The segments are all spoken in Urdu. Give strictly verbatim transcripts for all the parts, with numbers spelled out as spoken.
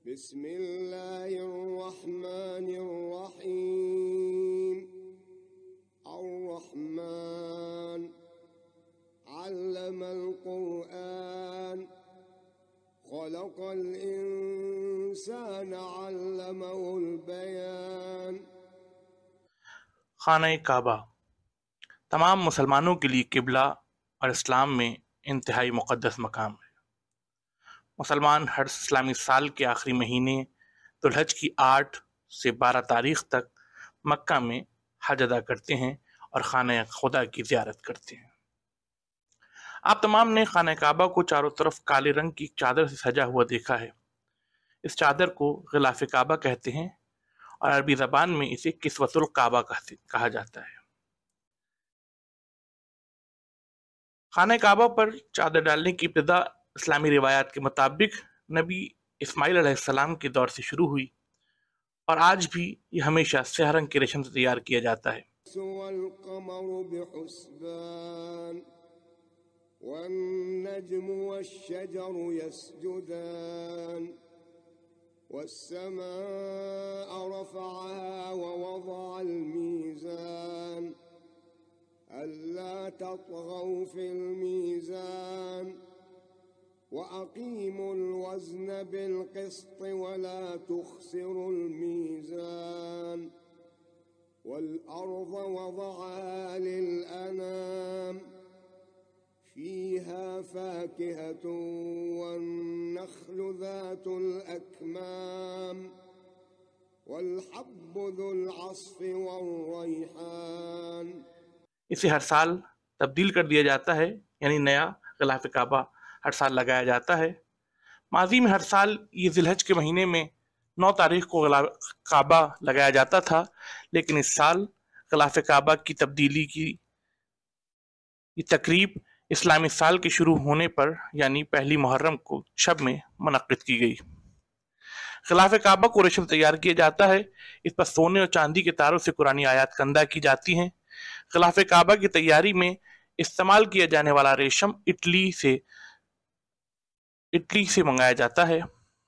بسم اللہ الرحمن الرحیم الرحمن علم القرآن خلق الانسان علمہ البیان۔ خانہ کعبہ تمام مسلمانوں کے لیے قبلہ اور اسلام میں انتہائی مقدس مقام ہے۔ مسلمان ہر اسلامی سال کے آخری مہینے ذو الحج کی آٹھ سے بارہ تاریخ تک مکہ میں حج ادا کرتے ہیں اور خانہ خدا کی زیارت کرتے ہیں۔ آپ تمام نے خانہ کعبہ کو چاروں طرف کالے رنگ کی چادر سے سجا ہوا دیکھا ہے۔ اس چادر کو غلاف کعبہ کہتے ہیں اور عربی زبان میں اسے کسوۃ الکعبہ کہا جاتا ہے۔ خانہ کعبہ پر چادر ڈالنے کی ابتدا اسلامی روایات کے مطابق نبی اسماعیل علیہ السلام کے دور سے شروع ہوئی اور آج بھی یہ ہمیشہ سیاہ رنگ کے ریشم سے تیار کیا جاتا ہے۔ والقمر بحسبان والنجم والشجر يسجدان والسماء رفعها ووضع الميزان ألا تطغوا في الميزان وأقيموا الوزن بالقسط ولا تخسروا الميزان والأرض وضعها للأنام فيها فاكهة والنخل ذات الأكمام والحب ذو العصف والريحان۔ اسے ہر سال تبدیل کر دیا جاتا ہے، یعنی نیا غلاف کعبہ ہر سال لگایا جاتا ہے۔ ماضی میں ہر سال یہ ذی الحج کے مہینے میں نو تاریخ کو غلاف کعبہ لگایا جاتا تھا، لیکن اس سال غلاف کعبہ کی تبدیلی کی یہ تقریب اسلامی سال کے شروع ہونے پر یعنی پہلی محرم کو شب میں منعقد کی گئی۔ غلاف کعبہ کو ریشم تیار کیا جاتا ہے، اس پر سونے اور چاندی کے تاروں سے قرآنی آیات کندہ کی جاتی ہیں۔ غلاف کعبہ کی تیاری میں استعمال کیا جانے والا ریشم اٹلی سے اٹلی سے منگایا جاتا ہے۔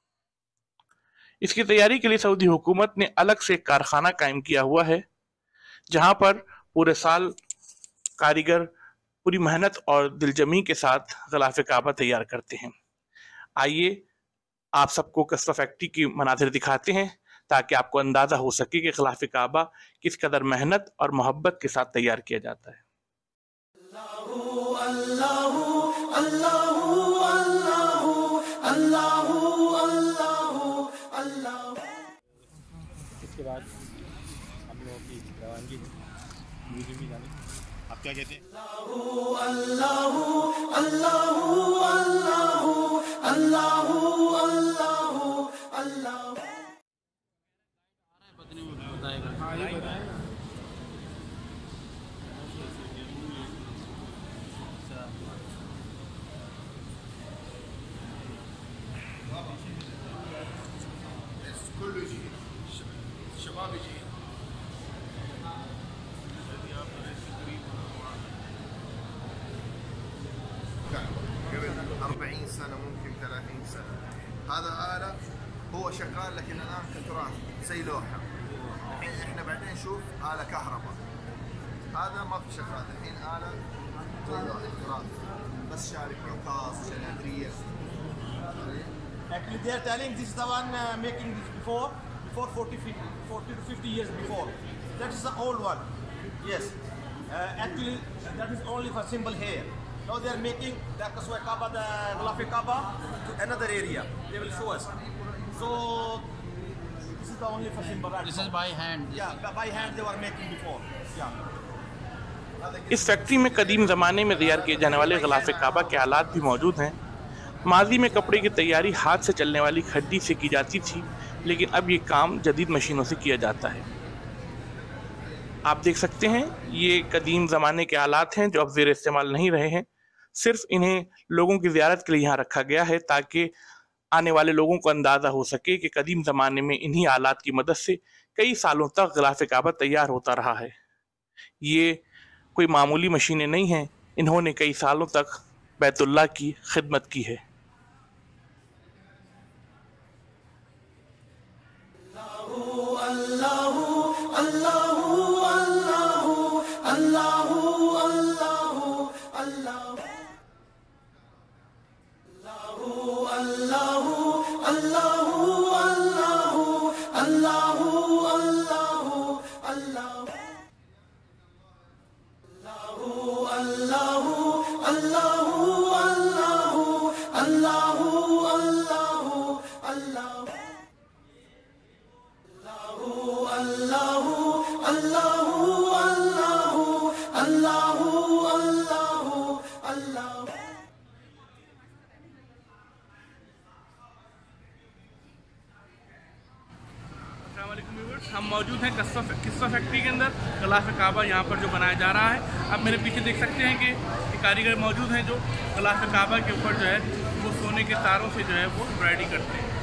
اس کی تیاری کے لیے سعودی حکومت نے الگ سے ایک کارخانہ قائم کیا ہوا ہے، جہاں پر پورے سال کاریگر پوری محنت اور دل جمی کے ساتھ غلاف کعبہ تیار کرتے ہیں۔ آئیے آپ سب کو قصبہ فیکٹری کی مناظر دکھاتے ہیں تاکہ آپ کو اندازہ ہو سکے کہ غلاف کعبہ کس قدر محنت اور محبت کے ساتھ تیار کیا جاتا ہے۔ اس کے بعد ہم لوگوں کی روانگی میوزیم میں جانے، آپ کیا کہتے ہیں؟ اللہ اللہ اللہ اللہ اللہ اللہ۔ كله يجي الشباب يجي قبل أربعين سنة ممكن ثلاثين سنة. هذا آلة هو شغال لكن الآن كتراث زي لوحة. الحين احنا بعدين نشوف آلة كهرباء، هذا ما في شغال الحين آلة زي لوحة تراث بس شارك عكاظ شنادرية. Actually, they are telling this is the one uh, making this before, before forty, forty to fifty years before. That is the old one. Yes. Uh, actually, that is only for symbol here. Now they are making the Kaswa Kaaba, the Gulafi Kaaba to another area. They will show us. So this is the only for symbol. Right? This is by hand. Yeah, by hand they were making before. Yeah. اس فیکٹری میں قدیم زمانے میں تیار کیے جانے والے غلاف کعبہ کے آلات بھی موجود ہیں۔ ماضی میں کپڑے کی تیاری ہاتھ سے چلنے والی کھڈی سے کی جاتی تھی، لیکن اب یہ کام جدید مشینوں سے کیا جاتا ہے۔ آپ دیکھ سکتے ہیں یہ قدیم زمانے کے آلات ہیں جو اب زیر استعمال نہیں رہے ہیں، صرف انہیں لوگوں کی زیارت کے لیے یہاں رکھا گیا ہے تاکہ آنے والے لوگوں کو اندازہ ہو سکے کہ قدیم زمانے میں انہی آلات کی مدد سے کئی سالوں تک غلاف کعبہ تیار ہوتا رہا ہے۔ یہ کوئی معمولی مشینیں نہیں ہیں، انہوں نے کئی سالوں تک بیت اللہ کی خدمت کی ہے۔ हम मौजूद हैं किस्सा किस्सा फैक्ट्री के अंदर। गलाफ काबा यहाँ पर जो बनाया जा रहा है, आप मेरे पीछे देख सकते हैं कि ये कारीगर मौजूद हैं जो गलाफ काबा के ऊपर जो है वो सोने के तारों से जो है वो एम्ब्रॉयडरी करते हैं।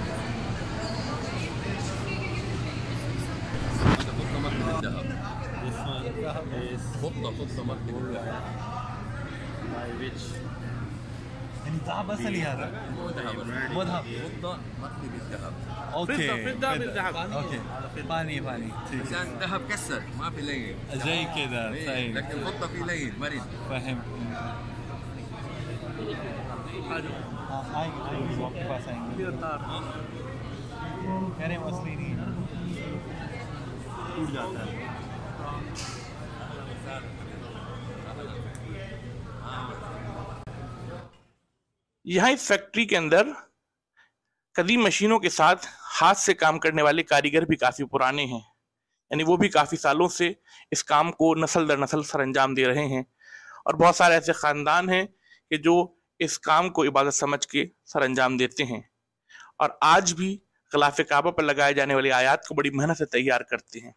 يعني ذهب اصلي هذا مو ذهب مو ذهب فضة مطلي بالذهب. اوكي فضة فضة بالذهب. اوكي فاني فاني عشان ذهب كسر ما في لين زي كذا إيه، طيب لكن فضة في لين مرن. فهمت हाँ आएंगे आएंगे वो आपके पास आएंगे कह रहे हैं असली नहीं टूट जाता है यहाँ इस फैक्ट्री के अंदर कदीम मशीनों के साथ हाथ से काम करने वाले कारीगर भी काफ़ी पुराने हैं, यानी वो भी काफ़ी सालों से इस काम को नस्ल दर नस्ल सर अंजाम दे रहे हैं। और बहुत सारे ऐसे ख़ानदान हैं कि जो इस काम को इबादत समझ के सर अंजाम देते हैं और आज भी ग़िलाफ़ काबा पर लगाए जाने वाली आयात को बड़ी मेहनत से तैयार करते हैं।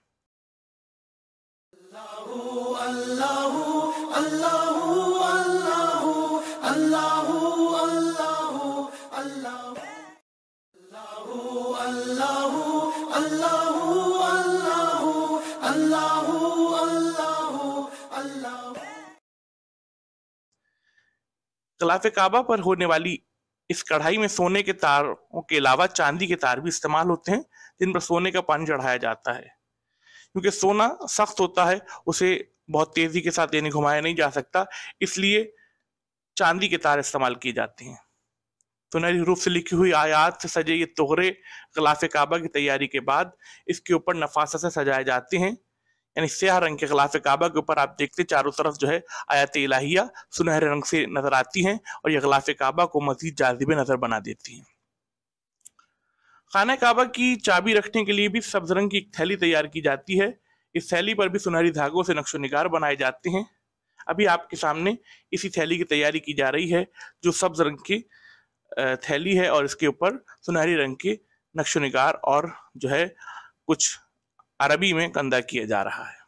ग़िलाफ़ काबा पर होने वाली इस कढ़ाई में सोने के तारों के अलावा चांदी के तार भी इस्तेमाल होते हैं, जिन पर सोने का पानी चढ़ाया जाता है। क्योंकि सोना सख्त होता है, उसे बहुत तेजी के साथ यानी घुमाया नहीं जा सकता, इसलिए चांदी के तार इस्तेमाल किए जाते हैं। सुनहरी रूप से लिखी हुई आयात से सजे ये तोहरे ग़िलाफ़ काबा की तैयारी के बाद इसके ऊपर नफासा से सजाए जाते हैं, यानी स्याह रंग के ग़िलाफ़ काबा के ऊपर आप देखते चारों तरफ जो है आयत इलाहिया सुनहरे रंग से नजर आती हैं और ये ग़िलाफ़ काबा को मज़ीद जाज़िब नज़र बना देती हैं। खाना काबा की चाबी रखने के लिए भी सब्ज रंग की एक थैली तैयार की जाती है। इस थैली पर भी सुनहरी धागों से नक्शो निगार बनाए जाते हैं। अभी आपके सामने इसी थैली की तैयारी की जा रही है, जो सब्ज रंग की थैली है और इसके ऊपर सुनहरी रंग के नक्शो निगार और जो है कुछ अरबी में कंधा किया जा रहा है।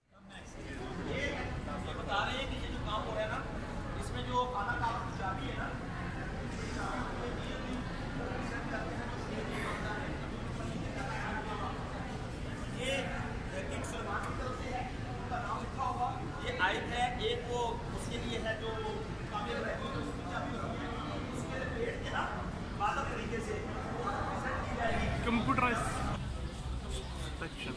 कंप्यूटराइज्ड सेक्शन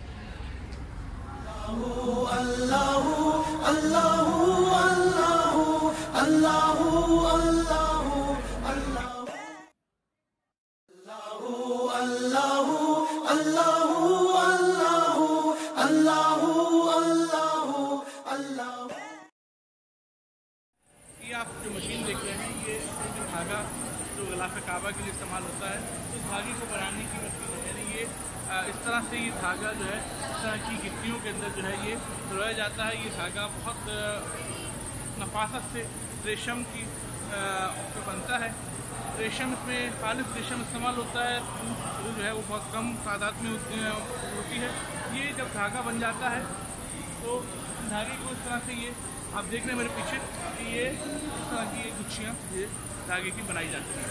ये आप जो मशीन देख रहे हैं, ये जो धागा जो ग़िलाफ़ काबा के लिए इस्तेमाल होता है, तो धागे को बनाने की मशीन है। यानी ये इस तरह से ये धागा जो है इस तरह की गिट्टियों के अंदर जो है ये रोया जाता है। ये धागा बहुत नफासत से रेशम की पे बनता है। रेशम इसमें खालिस रेशम इस्तेमाल होता है, जो है वो बहुत कम तादाद में होती है। ये जब धागा बन जाता है तो धागे को इस तरह से ये आप देख रहे हैं मेरे पीछे कि ये इस तरह की ये गुच्छियाँ ये धागे की बनाई जाती हैं।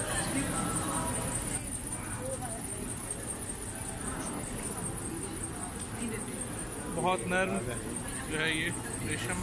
बहुत नर्म जो है ये रेशम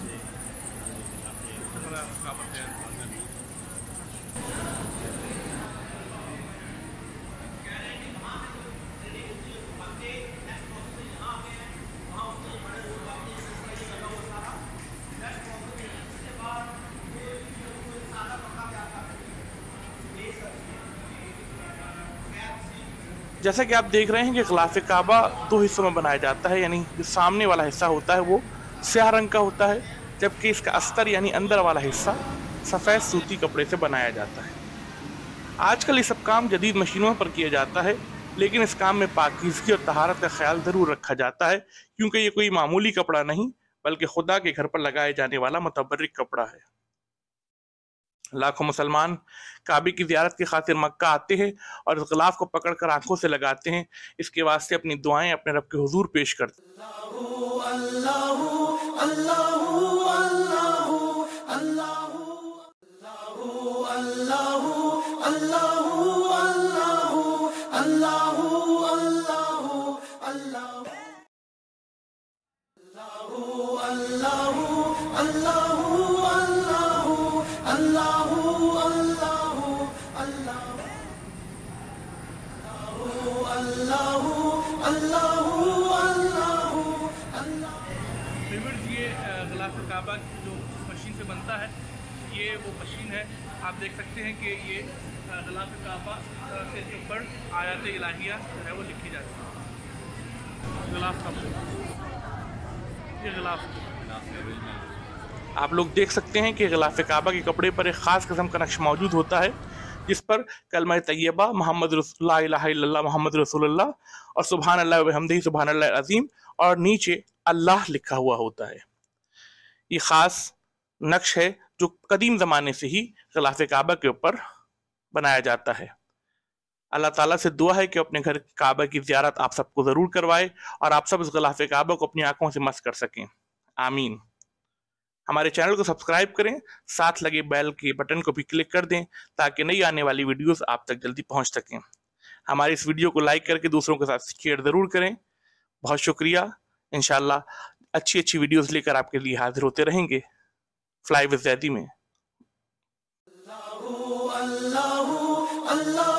جیسا کہ آپ دیکھ رہے ہیں کہ غلاف کعبہ دو حصوں میں بنایا جاتا ہے، یعنی جو سامنے والا حصہ ہوتا ہے وہ سیاہ رنگ کا ہوتا ہے، جبکہ اس کا استر یعنی اندر والا حصہ سفید سوتی کپڑے سے بنایا جاتا ہے۔ آج کل یہ سب کام جدید مشینوں پر کیا جاتا ہے، لیکن اس کام میں پاکیزگی اور طہارت کا خیال ضرور رکھا جاتا ہے، کیونکہ یہ کوئی معمولی کپڑا نہیں بلکہ خدا کے گھر پر لگائے جانے والا متبرک کپڑا ہے۔ لاکھوں مسلمان کعبے کی زیارت کی خاطر مکہ آتے ہیں اور اس غلاف کو پکڑ کر آنکھوں سے لگاتے ہیں، اس کے واسطے اپنی دعائیں اپنے رب کے حضور پیش کرتے ہیں۔ یہ غلاف کعبہ جو مشین سے بنتا ہے، یہ وہ مشین ہے۔ آپ دیکھ سکتے ہیں کہ یہ غلاف کعبہ سے جو پر آیات الہیہ جو ہے وہ لکھی جاتی ہے۔ غلاف یہ غلاف آپ لوگ دیکھ سکتے ہیں کہ غلاف کعبہ کے کپڑے پر ایک خاص قسم کا نقش موجود ہوتا ہے، جس پر کلمہ طیبہ محمد رسول لا الہ الا اللہ محمد رسول اللہ اور سبحان اللہ و بحمدہ سبحان اللہ العظیم اور نیچے اللہ لکھا ہوا ہوتا ہے۔ یہ خاص نقش ہے جو قدیم زمانے سے ہی غلاف کعبہ کے اوپر بنایا جاتا ہے۔ اللہ تعالیٰ سے دعا ہے کہ اپنے گھر کعبہ کی زیارت آپ سب کو ضرور کروائے اور آپ سب اس غلاف کعبہ کو اپنی آنکھوں سے مس کر سکیں، آمین۔ ہمارے چینل کو سبسکرائب کریں، ساتھ لگے بیل کے بٹن کو بھی کلک کر دیں تاکہ نئی آنے والی ویڈیوز آپ تک جلدی پہنچ سکیں۔ ہماری اس ویڈیو کو لائک کر کے دوسروں کے ساتھ شیئر ضرور کریں۔ بہت شکریہ۔ انشاءاللہ اچھی اچھی ویڈیوز لے کر آپ کے لیے حاضر ہوتے رہیں گے فلائی وذ زیدی میں۔ اللہ اللہ اللہ